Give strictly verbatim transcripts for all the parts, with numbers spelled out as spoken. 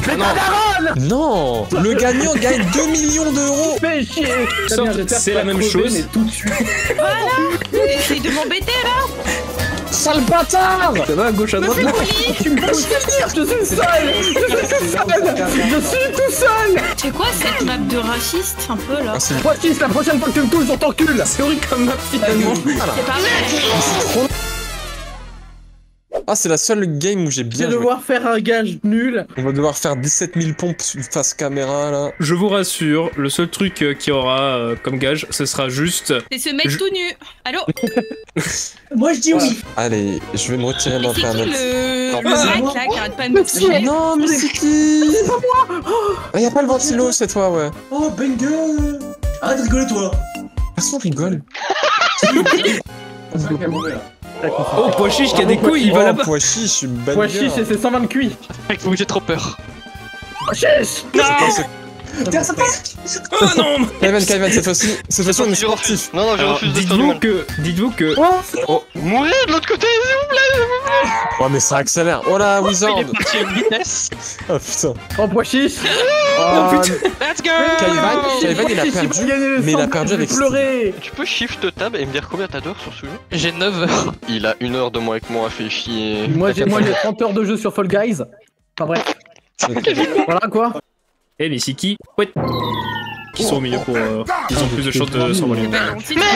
Mais ta daronne! Non. Le gagnant gagne deux millions d'euros. Fais chier. C'est la même chose. Mais tout de suite. Voilà. Essaye de m'embêter là. Sale bâtard. Ça va à gauche à droite là? Tu me laisses finir. Je suis seul. Je suis tout seul. Je suis tout seul. C'est quoi cette map de raciste un peu là? Ah, c'est Poitis, la prochaine fois que tu me touches, on t'encule. C'est horrible comme map finalement. C'est pas vrai. Ah, c'est la seule game où j'ai Je bien vais joué. devoir faire un gage nul. On va devoir faire dix-sept mille pompes face caméra là. Je vous rassure, le seul truc euh, qu'il y aura euh, comme gage, ce sera juste... C'est ce mec Je- tout nu. Allô? Moi, je dis oui. Allez, je vais me retirer Mais c'est qui d'internet. le... Non, le mais mec là qui arrête pas de me toucher? Non, mais c'est qui? Ah, y'a pas le ventilo cette fois, ouais. Oh, banger. Arrête de rigoler, toi. Personne rigole. Oh, pois chiche qui a des couilles, il va Oh, là-bas. pois chiche, je suis banger. Poitis, c'est ses cent vingt cuits. Mec, vous j'ai trop peur. Poitis. Oh non. Kevin, Kevin, cette fois-ci, cette fois-ci on est Je refuse. sportif. Non, non, je Alors, refuse de faire du dites-vous mal. que... Dites-vous que... Oh, Mourir de l'autre côté, ouais, mais ça accélère. Oh là, Wizard. il est parti à une vitesse. Oh putain. Oh, Poitis. Oh, putain. Let's go. Kevin, Kevin, il a perdu. Mais il a perdu avec pleurer. Tu peux shift tab et me dire combien t'as d'heures sur ce jeu? J'ai neuf heures. Il a une heure de moins que moi, fait chier. Moi, j'ai moi, j'ai trente heures de jeu sur Fall Guys. Enfin bref. Voilà quoi. Eh, mais c'est qui? Ouais. Qui sont au milieu pour... euh, Ils ont plus de chances de s'envoler. Bah, on titre.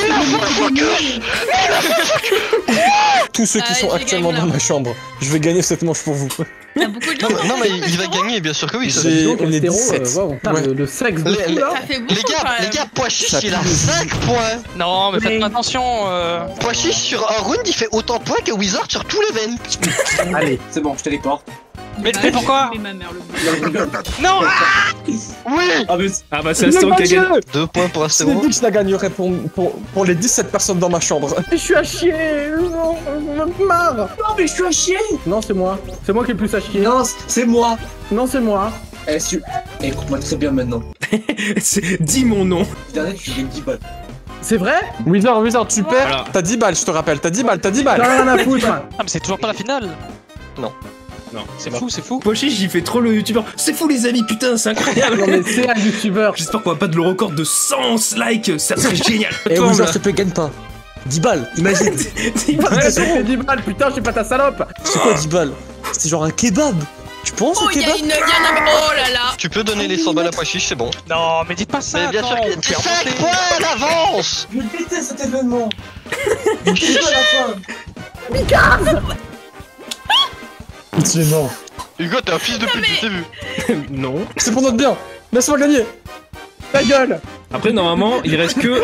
Tous ceux qui Ah, sont j'ai actuellement gagné, dans là. ma chambre, je vais gagner cette manche pour vous. T'as beaucoup de Non, mais, non, mais il va gagner. gagner, bien sûr que oui. Ça, J'ai- Donc, on est hétéro, dix-sept. euh, wow, putain, Ouais. le, le sexe de Les- fou les- là. Ça fait beaucoup Les gars, quand les même. gars, pois chiche, Ça il a pue. cinq points. Non, mais faites Mais- attention. Euh... Pois chiche sur un round, il fait autant de points que Wizard sur tout l'event. Allez. C'est bon, je téléporte. Mais, mais pourquoi? Mais ma mère le Non. Oui. Ah, mais Ah bah c'est Astro qui a gagné. Deux points pour Je l'ai Astéro. dit que je la gagnerais pour, pour, pour les dix-sept personnes dans ma chambre. Je suis à chier. Non, je me marre. non, mais je suis à chier. Non, c'est moi. C'est moi qui ai le plus à chier. Non, c'est moi. Non, c'est moi. Eh, su... eh, écoute-moi très bien maintenant. C'est- Dis mon nom. Internet, je gagne dix balles. C'est vrai? Wizard, Wizard, tu perds. Voilà. T'as dix balles, je te rappelle. T'as dix balles, t'as dix T'as balles. rien à foutre. Ah, mais c'est toujours pas la finale. Non. C'est fou, c'est fou. Pois chiche, il fait trop le youtubeur. C'est fou les amis, putain, c'est incroyable. Non, mais c'est un youtubeur. J'espère qu'on va pas de le record de cent likes, ça serait génial. Eh, Attends, Wizard, là. s'il te plaît, gagne pas. dix balles, imagine. C'est pas- Ouais, j'ai fait dix balles, putain, je suis pas ta salope. C'est quoi dix balles? C'est genre un kebab. Tu penses Oh, au il y a kebab? une. y a un- Oh là là. Tu peux donner les cent balles à pois chiche, c'est bon. Non, mais dites pas ça. Mais bien sûr attends, qu'il vous me faites cinq remonter. points d'avance. Je déteste cet événement. Je suis à la fin. Tu es mort. Hugo, t'es un fils de pute, je t'ai vu. Non. C'est pour notre bien. Laisse-moi gagner. Ta gueule. Après, normalement, il reste que...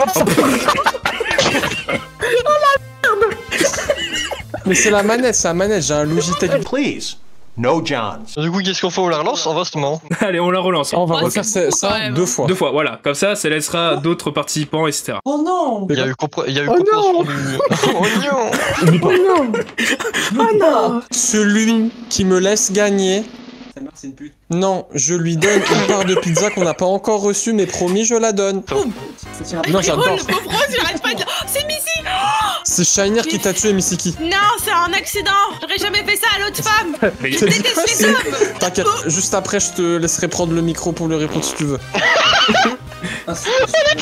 Mais c'est la manette, c'est la manette. J'ai un Logitech. Please, no Johns. Du coup, qu'est-ce qu'on fait? On la relance? Inversement. Allez, on la relance. On va Oh, refaire c'est ça, beaucoup, quand ça même. deux fois. Deux fois, voilà. Comme ça, ça laissera d'autres participants, et cetera. Oh non. Il y a eu, compre- il y a eu Oh compréhension non. du... Oh non. Oh non. Oh non. Celui qui me laisse gagner, Ta mère, c'est une pute. non, je lui donne une part de pizza qu'on n'a pas encore reçue, mais promis, je la donne. Ça tient à Non, Oh, j'adore. le pauvre Rose, il arrête pas de. Oh, c'est Missy. C'est Shiner qui t'a tué, Misiki. Non, c'est un accident. J'aurais jamais fait ça à l'autre femme. Mais- Je déteste les hommes. T'inquiète, juste après, je te laisserai prendre le micro pour lui répondre si tu veux. un c'est-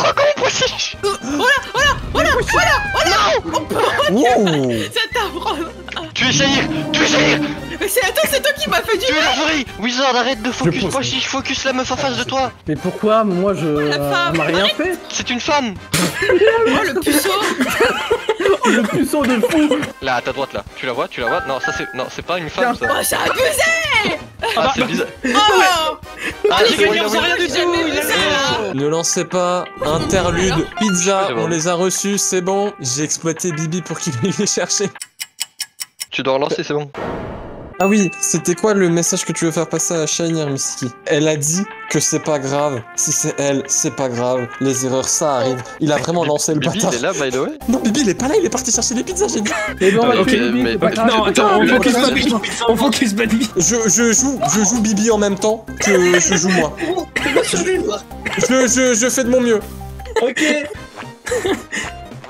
Wow. Ça t'apprend. Tu es Shahir. Tu es Shahir. Mais c'est attends, c'est toi qui m'as fait du Tu es mal. l'archerie. Wizard, arrête de focus. pose. Pois chiche, focus la meuf en face de toi. Mais pourquoi moi je. la femme. Elle m'a rien fait. C'est une femme. Oh, le puceau. Oh, le puceau de fou. Là, à ta droite, là. Tu la vois? Tu la vois? Non, ça c'est... Non, c'est pas une femme, ça. Oh, c'est abusé. Ah, c'est bizarre. Oh. Ah, j'ai c'est bon, gagné, il a on sait voulu- rien du tout. Jamais il vu a- ça. Ne lancez pas. Interlude. Pizza, C'est bon. on les a reçus, c'est bon. J'ai exploité Bibi pour qu'il aille les chercher. Tu dois relancer, c'est bon. Ah oui, c'était quoi le message que tu veux faire passer à Shiner, Misiki? Elle a dit que c'est pas grave. Si c'est elle, c'est pas grave. Les erreurs, ça arrive. Il a vraiment lancé le Bibi, bâtard. il est là, by the way. Non, Bibi, il est pas là, il est parti chercher les pizzas, j'ai dit. Et bon, on va Ok, tuer Bibi, mais- c'est pas ok, grave. Non, attends, on Putain, focus putain, pas Bibi. On focus pas Bibi. Je, je joue, je joue Bibi en même temps que je joue moi. Je, je, je fais de mon mieux. Ok.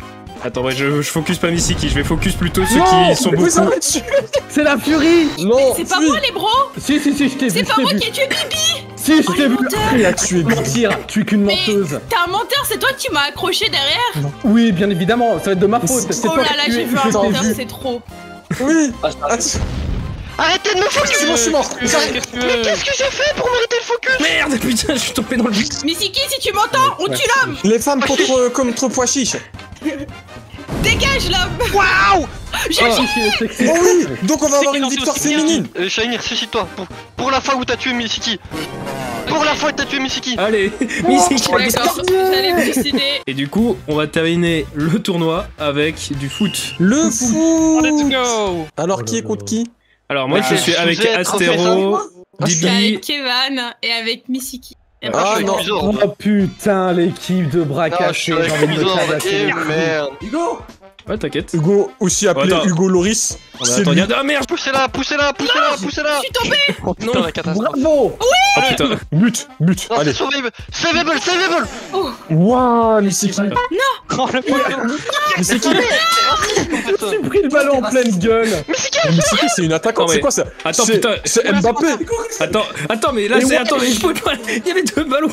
Attends, ouais, je, je focus pas Misiki, je vais focus plutôt ceux Non, qui sont vous beaucoup. avez tué. C'est la furie. Non, C'est pas fuis. moi les bros. Si, si, si, je t'ai vu. C'est je pas t'ai moi vu. qui ai tué Bibi. Si, je Oh, t'ai le vu. menteur. Il a tué Bibi. Mentir, tu es qu'une Mais menteuse. t'es un menteur, c'est toi qui m'as accroché derrière. Oui, bien évidemment, ça va être de ma faute. C'est Oh toi là qui là, as tué, j'ai vu je un t'ai menteur, vu. c'est trop. Oui. Ah, je t'arrête. Attends. Arrêtez de me focus. C'est bon, je suis mort. J'arrive. Qu'est-ce que tu Mais veux qu'est-ce que j'ai fait pour mériter le focus? Merde, putain, je suis tombé dans le vide. Misiki, si tu m'entends, on tue l'homme. Les femmes contre contre pois chiches. Dégage l'homme. Waouh! J'ai Oh, c'est sexy. Oh oui. Donc on va avoir qui une lance victoire aussi bien. féminine. Euh, Shiny, ressuscite-toi. Pour, pour la fois où t'as tué Misiki. Pour la fois où t'as tué Misiki. Allez, Misiki. D'accord, j'allais me décider. Et du coup, on va terminer le tournoi avec du foot. Le fou. Let's go. Alors qui est contre qui? Alors moi, Bah, je suis je avec vous ai trop fait Astéro, Je suis Bibi. avec Kevin et avec Misiki. Et Ah, après, je non. suis Wizard. Oh putain, l'équipe de bras Non, je cachés, suis j'ai avec envie de me Wizard. tabasser Eh les couilles. merde. Hugo. Ouais, t'inquiète. Hugo, aussi appelé Attends. Hugo Loris. Oh, bah, C'est attends, lui. regarde. Ah merde. Poussez-la, poussez-la, poussez-la, poussez-la. je suis tombée. Oh putain, Non. la catastrophe. Bravo. Oh putain. But, but. Non, Allez. c'est survive. Saveable, saveable. Waouh, mais c'est qui? Oh le poteau. Mais c'est qui? J'ai pris le ballon en pleine gueule. Mais c'est qui? C'est une attaquante. Non, mais- C'est quoi ça? Attends, C'est- putain. C'est Mbappé. Attends, attends, mais là Mais c'est. ouais. Attends, mais je peux pas. Il y avait deux ballons.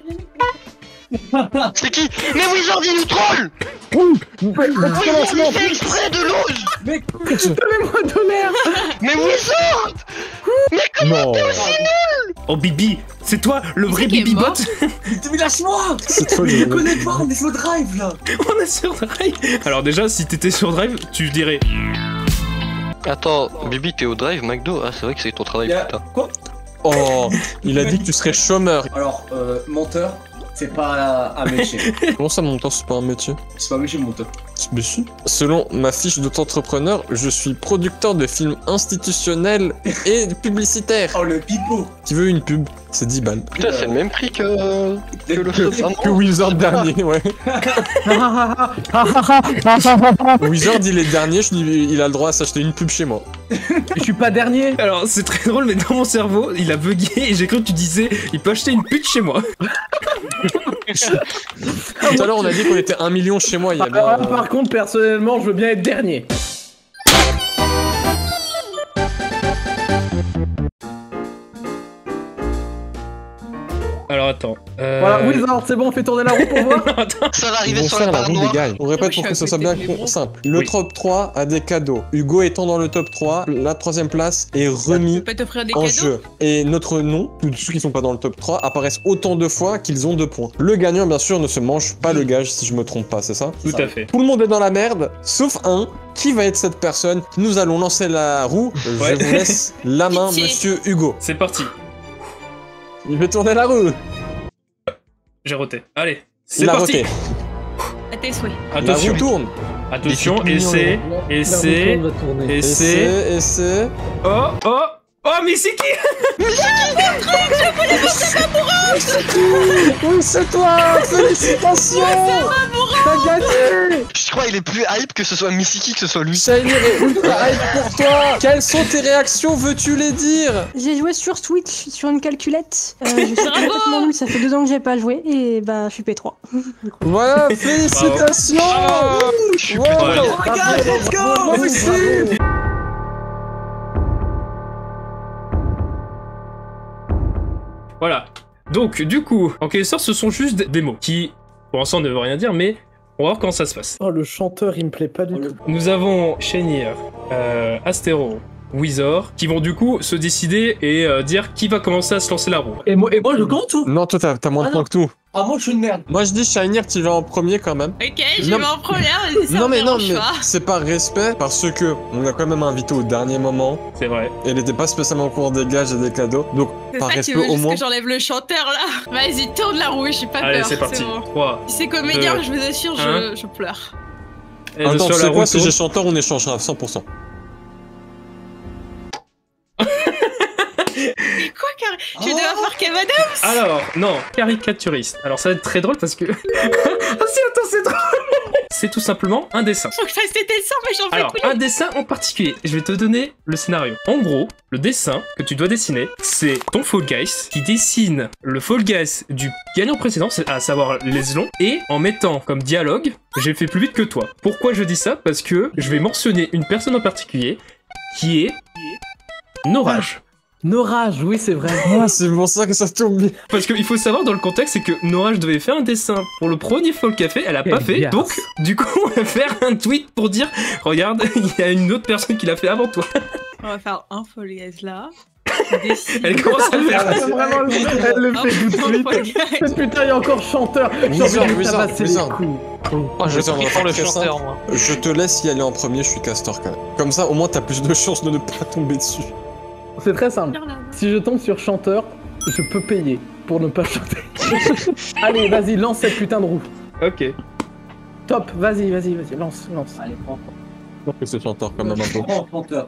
C'est qui? Mais Wizard, il nous troll. Wizard, il fait exprès de lose. Mais Donnez-moi de l'air. Mais Wizard. Non. Oh Bibi, c'est toi le vrai qui est Bibi mort bot. mais lâche-moi. C'est Je folie. le connais pas, on est sur le drive là. On est sur Drive. Alors déjà, si t'étais sur Drive, tu dirais. Attends, Bibi, t'es au drive, McDo? Ah, c'est vrai que c'est ton travail, Y'a- putain. Quoi? Oh, il a dit que tu serais chômeur. Alors, euh, menteur, c'est pas un métier. Comment ça, mon temps, c'est pas un métier? C'est pas un métier, menteur. Mais si. Selon ma fiche d'auto-entrepreneur, je suis producteur de films institutionnels et publicitaires. Oh, le pipeau. Qui veut une pub? C'est dix balles. Putain, c'est le même prix que, que le stop. Ah, Que non. Wizard dernier, ouais. Wizard, il est dernier, je lui- il a le droit à s'acheter une pub chez moi. Je suis pas dernier. Alors c'est très drôle, mais dans mon cerveau, il a bugué et j'ai cru que tu disais, il peut acheter une pute chez moi. Tout à l'heure, on a dit qu'on était un million chez moi, il y a bien... Alors là, par contre, personnellement, je veux bien être dernier. Alors attends. Euh... Voilà, Wizard, c'est bon, on fait tourner la roue pour voir. Non, attends. Ça va Ils arriver vont sur la faire la barre roue des noire. gars. On répète Je suis pour à que ce soit côté bien de mes bros. simple. Le Oui. top trois a des cadeaux. Hugo étant dans le top trois, la troisième place est Je remis peux t'offrir des en cadeaux. jeu. Et notre nom, tous ceux qui sont pas dans le top trois, apparaissent autant de fois qu'ils ont deux points. Le gagnant, bien sûr, ne se mange pas le gage, si je me trompe pas, c'est ça? Tout à fait. Tout le monde est dans la merde, sauf un. Qui va être cette personne? Nous allons lancer la roue. Ouais. Je vous laisse la main, Pitié. monsieur Hugo. C'est parti. Il veut tourner la roue. J'ai roté. Allez, c'est Il a parti. roté. À tes souhaits. La Attention, roue tourne. attention, Et et c'est c'est, et La c'est, roue va tourner. et Et c'est. c'est, et c'est... Oh, oh, oh, mais c'est qui? Oui, c'est toi. Félicitations. T'as gagné. Je crois qu'il est plus hype que ce soit Misiki que ce soit lui. Shiny est ultra hype pour toi. Quelles sont tes réactions? Veux-tu les dire? J'ai joué sur Switch, sur une calculette. Euh, je suis complètement nulle, ça fait deux ans que j'ai pas joué et bah je suis P trois. Voilà, félicitations. Je suis Ouais. plus Ouais. drôle. Regarde, let's go. Bravo, Messi. Voilà. Donc, du coup, en quelque sorte, ce sont juste des- des mots qui, pour l'instant, ne veulent rien dire, mais on va voir comment ça se passe. Oh, le chanteur, il me plaît pas du tout. Nous avons Shenir, euh, Astéro, Wizor, qui vont du coup se décider et euh, dire qui va commencer à se lancer la roue. Et moi, et moi je compte ou? Non, toi, t'as t'as moins de Ah points non. que tout. Ah, moi je suis une merde. Moi, je dis Shiny, tu vas en premier quand même. Ok, j'y Non, vais en première, vas-y, ça Non, me mais non, dérange mais pas. c'est par respect parce que on l'a quand même invité au dernier moment. C'est vrai. Elle était pas spécialement au courant des gages et des cadeaux. Donc, C'est par ça, tu respect veux au juste moins. que j'enlève le chanteur là? Vas-y, tourne la roue, j'ai pas Allez, peur. c'est parti. bon. trois. Si c'est comédien, Deux, je vous assure, je, un. je pleure. Et Attends, sur tu la sais roue quoi? Si tourne. j'ai chanteur, on échangera à cent pour cent. Mais quoi, car Oh. tu dois faire Kev Adams? Alors, non, caricaturiste. Alors ça va être très drôle parce que... ah si, attends, c'est drôle. c'est tout simplement un dessin. Faut que je fasse des dessins, mais j'en fais Alors, plus. un dessin en particulier. Je vais te donner le scénario. En gros, le dessin que tu dois dessiner, c'est ton Fall Guys qui dessine le Fall Guys du gagnant précédent, c'est- à savoir les longs, et en mettant comme dialogue, j'ai fait plus vite que toi. Pourquoi je dis ça? Parce que je vais mentionner une personne en particulier qui est Norage. Norage, oui, c'est vrai. Ah, c'est pour ça que ça tombe bien. Parce qu'il faut savoir dans le contexte, c'est que Norage devait faire un dessin pour le premier Fall Café, elle a pas Quelle fait, garce. donc du coup on va faire un tweet pour dire regarde, il y a une autre personne qui l'a fait avant toi. On va faire un Fall Guys là. Dessine. Elle commence à le faire. Elle, vraiment, le- elle le fait tout de Un Fall suite. Guys. Putain, il y a encore chanteur. J'ai Wizard, envie de lui Wizard, tabasser les Wizard. couilles. Moi, je Wizard, on prie va pour le faire très chanteur, simple. moi. Je te laisse y aller en premier, je suis Castor quand même. Comme ça, au moins, t'as plus de chances de ne pas tomber dessus. C'est très simple. Regarde là. Si je tombe sur chanteur, je peux payer pour ne pas chanter. Allez, vas-y, lance cette putain de roue. Ok. Top, vas-y, vas-y, vas-y, lance, lance. Allez, prends. Que c'est chanteur quand même un peu. Prends, chanteur.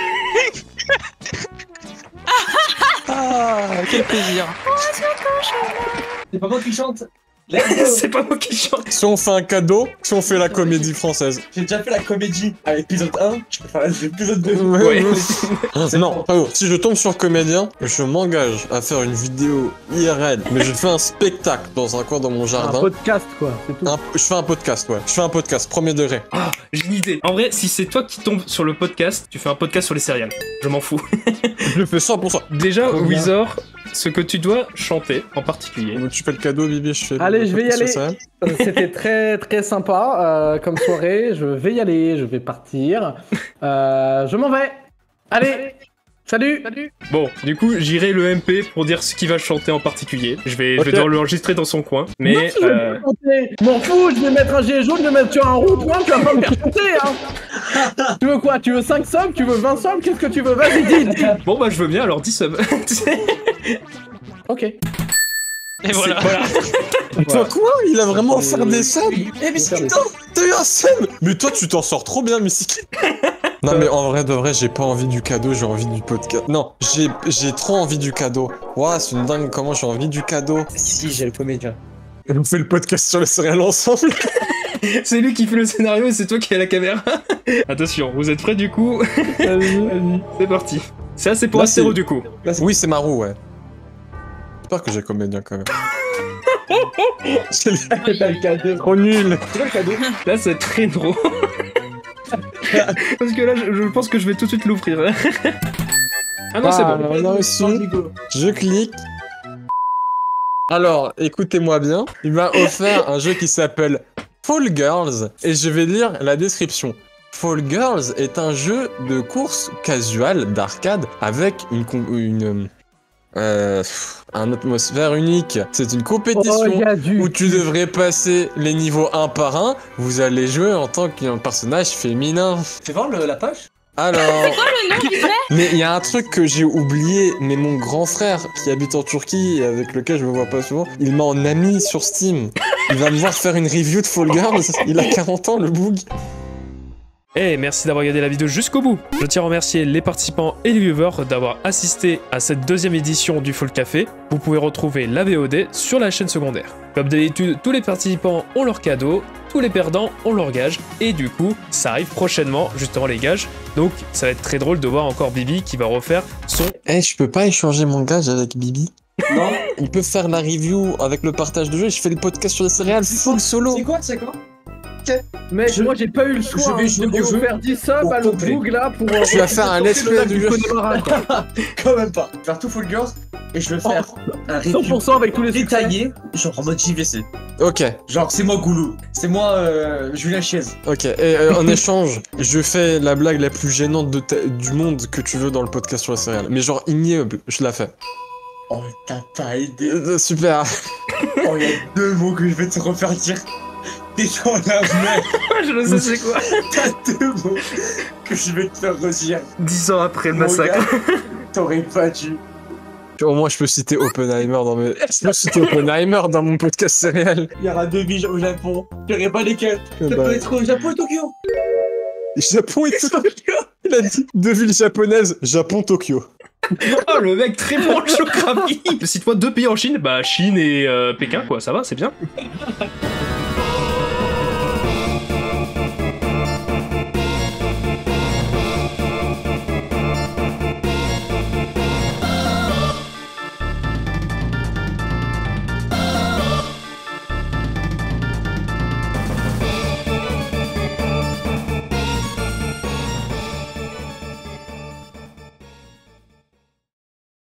Ah, quel plaisir. C'est pas moi qui chante. Let's go. C'est pas moi qui chante. Si on fait un cadeau, si on fait la comédie française. J'ai déjà fait la comédie à l'épisode un, je peux faire l'épisode deux. Ouais. Non, frérot, si je tombe sur comédien, je m'engage à faire une vidéo I R L, mais je fais un spectacle dans un coin dans mon Un jardin. podcast, quoi, c'est tout. Un- je fais un podcast, ouais. Je fais un podcast, premier degré. Ah, j'ai une idée. En vrai, si c'est toi qui tombes sur le podcast, tu fais un podcast sur les céréales. Je m'en fous. Je le fais cent pour cent. Déjà, Trop bien. Wizard, ce que tu dois chanter en particulier. Donc, tu fais le cadeau, Bibi, je fais. Allez, je vais y sur aller. ça. Euh, C'était très très sympa euh, comme soirée. Je vais y aller, je vais partir. Euh, je m'en vais. Allez, salut. Salut. Bon, du coup, j'irai le M P pour dire ce qu'il va chanter en particulier. Je vais, je vais Ok. devoir l'enregistrer dans son coin. Mais Moi, si je vais euh, pas chanter. M'en fous, je vais mettre un gilet jaune, je vais mettre sur un roux point, tu vas pas me faire chanter, hein. Tu veux quoi? Tu veux cinq subs? Tu veux vingt subs? Qu'est-ce que tu veux? Vas-y, dis, dis. bon, bah, je veux bien, alors dix subs. Ok. Et voilà. Toi quoi? Il a vraiment offert des subs? Eh, mais c'est Faire des- putain. T'as eu un sub? Mais toi, tu t'en sors trop bien, Mystique. Non, mais en vrai de vrai, j'ai pas envie du cadeau, j'ai envie du podcast. Non, j'ai j'ai trop envie du cadeau. Ouah, c'est une dingue comment j'ai envie du cadeau. Si, j'ai le comédien. Et on fait le podcast sur les céréales ensemble. C'est lui qui fait le scénario et c'est toi qui as la caméra. Attention, vous êtes prêts du coup? C'est parti. Ça, c'est pour Là, Astéro c'est- du coup. Oui, c'est Marou, ouais. J'espère que j'ai comédien quand même. C'est T'as le cadeau. trop nul. C'est quoi le cadeau? Là, c'est très drôle. Parce que là, je, je pense que je vais tout de suite l'ouvrir. Ah non, c'est Ah, bon. on a reçu. Je clique. Alors, écoutez-moi bien. Il m'a offert un jeu qui s'appelle Fall Girls et je vais lire la description. Fall Girls est un jeu de course casual d'arcade avec une con- une euh, un atmosphère unique. C'est une Oh, compétition y a du. où tu devrais passer les niveaux un par un. Vous allez jouer en tant qu'un personnage féminin. Fais voir le- la page. Alors, Le nom du jeu. mais il y a un truc que j'ai oublié, mais mon grand frère qui habite en Turquie et avec lequel je me vois pas souvent, il m'a en ami sur Steam. Il va me voir faire une review de Fall Girls. Il a quarante ans, le boug. Et merci d'avoir regardé la vidéo jusqu'au bout. Je tiens à remercier les participants et les viewers d'avoir assisté à cette deuxième édition du Fall Café. Vous pouvez retrouver la V O D sur la chaîne secondaire. Comme d'habitude, tous les participants ont leur cadeau, tous les perdants ont leur gage, et du coup, ça arrive prochainement, justement les gages. Donc ça va être très drôle de voir encore Bibi qui va refaire son... Eh, je peux pas échanger mon gage avec Bibi. Non. Il peut faire la review avec le partage de jeu. Je fais le podcast sur les céréales full solo. C'est quoi, c'est quoi? Mec, Je- moi j'ai pas eu le choix. je vais hein. jouer Donc, au faut jeu faire dix subs au à l'autre complet. boug là pour. euh, Tu vas faire un let's le play lac du du jeu. Connemara, quoi. Quand même pas. Faire tout Fall Girls et je veux faire un cent review pour cent avec tous les succès. détaillé, genre en mode J V C. Ok, Genre, c'est moi Goulou. C'est moi euh, Julien Chiez. ok. Et euh, en échange, je fais la blague la plus gênante de ta- du monde que tu veux dans le podcast sur les céréales. Mais genre ignoble, je la fais. Oh, t'as pas aidé. Euh, super. Oh, il y a deux mots que je vais te refaire dire. T'es dans la mer. Je ne sais c'est quoi. T'as deux mots que je vais te faire redire. Dix ans après le Mon massacre. gars, t'aurais pas dû. Au moins, je peux citer Oppenheimer dans mes. Je peux citer Oppenheimer dans mon podcast céréal. Il y aura deux villes au Japon. J'aurais pas lesquelles. Ça Bah, peut être au Japon et Tokyo. Japon et Tokyo. Il a dit deux villes japonaises, Japon, Tokyo. Oh le mec très bon en géographie. Cite-moi deux pays en Chine, bah Chine et euh, Pékin quoi, ça va, c'est bien.